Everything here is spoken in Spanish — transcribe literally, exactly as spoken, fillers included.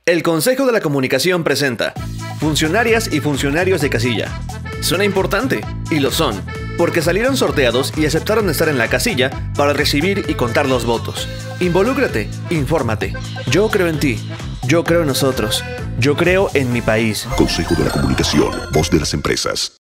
El Consejo de la Comunicación presenta Funcionarias y funcionarios de casilla. Suena importante, y lo son, porque salieron sorteados y aceptaron estar en la casilla para recibir y contar los votos. Involúcrate, infórmate. Yo creo en ti, yo creo en nosotros, yo creo en mi país. Consejo de la Comunicación, voz de las empresas.